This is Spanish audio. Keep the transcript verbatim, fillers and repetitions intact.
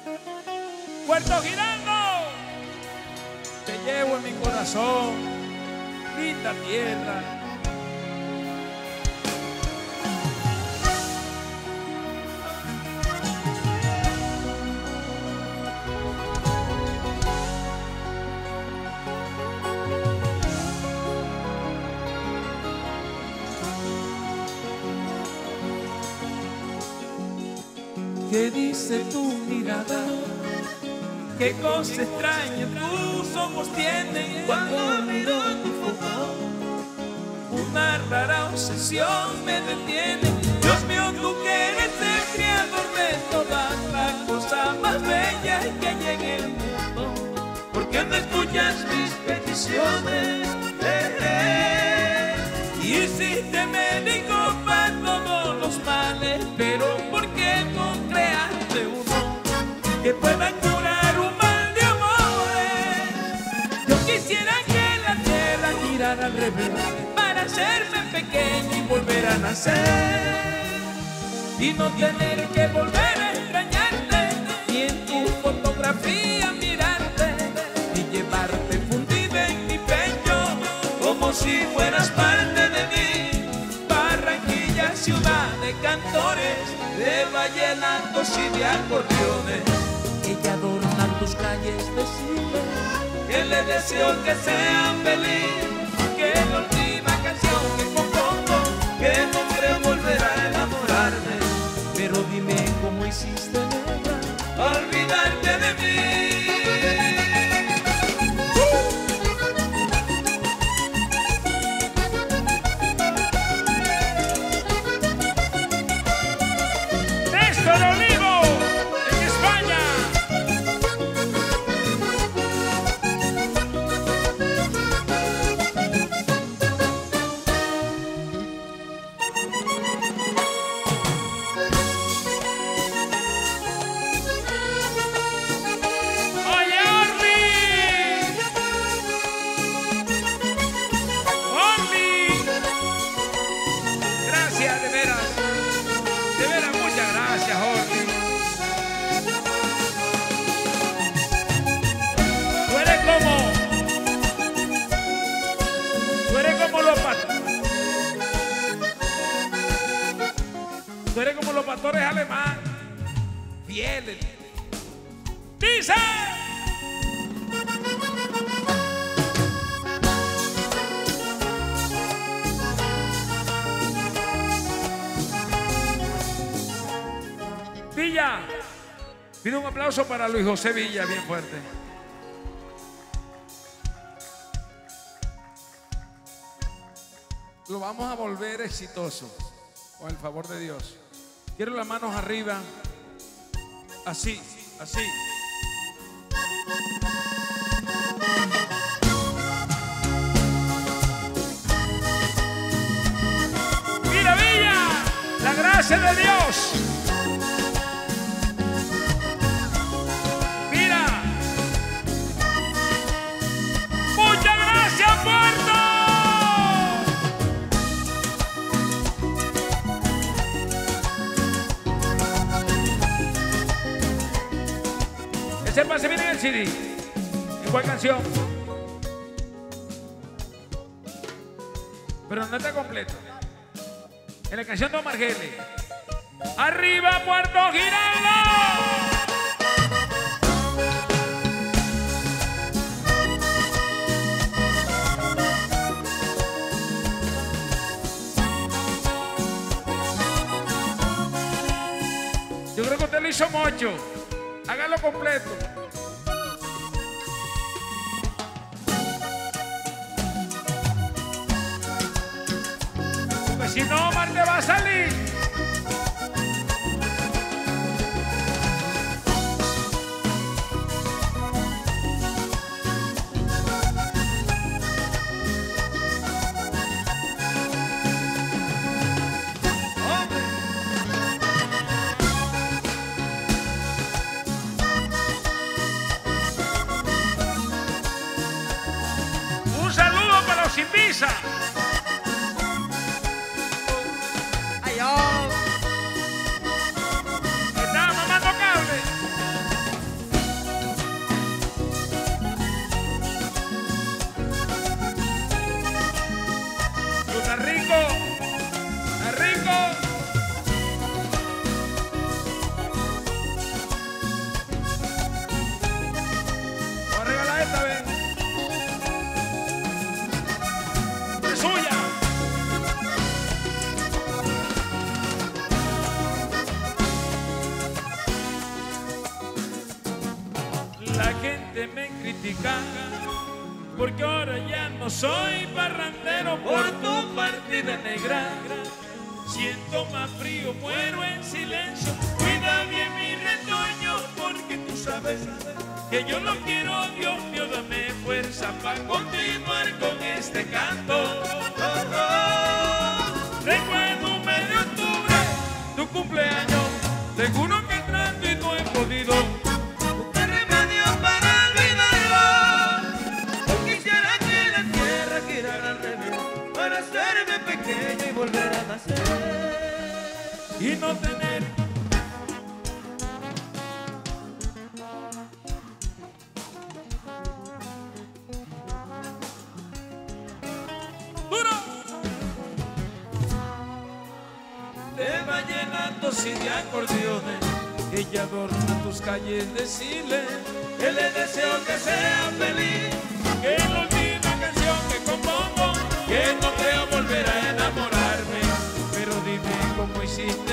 Puerto Giraldo, te llevo en mi corazón, linda tierra. ¿Qué dice tu mirada? ¿Qué cosa extraña tus ojos tienen cuando miro tu foto? Una rara obsesión me detiene. Dios mío, tú que eres el creador de todas las cosas más bellas que hay en el mundo, ¿por qué no escuchas mis peticiones? Eh, eh. Hiciste médico para todos los males, pero ¿por qué no creaste uno que pueda curar un mal de amores? Yo quisiera que la tierra girara al revés para hacerme pequeño y volver a nacer, y no tener que volver a extrañarte, ni en tu fotografía mirarte, y llevarte fundida en mi pecho como si fueras parte de mí. Barranquilla, ciudad de cantores, de vallenatos y de acordeones, ella adorna tus calles de Chile, que le deseo que sea feliz, que la última canción que compongo, que nombre volverá a enamorarme. Pero dime cómo hiciste, negra, olvidarte de mí. Tú eres como los pastores alemanes, fieles. ¡Dice! Villa, pido un aplauso para Luis José Villa, bien fuerte. Lo vamos a volver exitoso, con el favor de Dios. Quiero las manos arriba, así, así. Mira, Villa, la gracia de Dios. Mira, muchas gracias, Puerto. Ese pase viene en el C D. ¿En cuál canción? Pero no está completo. En la canción de Omar Geles. ¡Arriba, Puerto Giraldo! Yo creo que usted lo hizo mucho. Hágalo completo. Porque si no, Omar te va a salir. Sin visa. Ay, oh. gente me critica, porque ahora ya no soy parrandero por tu partida negra. Siento más frío, muero en silencio. Cuida bien mi retoño, porque tú sabes que yo lo quiero. Dios mío, dame fuerza para continuar con este canto. Oh, oh. Recuerdo un mes de octubre, tu cumpleaños. Seguro que trato y no he podido buscar remedio para olvidarlo. Yo quisiera que la tierra girara al revés para hacerme pequeño y volver a nacer y no tener duro de vallenatos y de acordeones. Ella adorna tus calles de Chile, que le deseo que sea feliz, que la última canción que compongo, que no creo volver a enamorarme. Pero dime cómo hiciste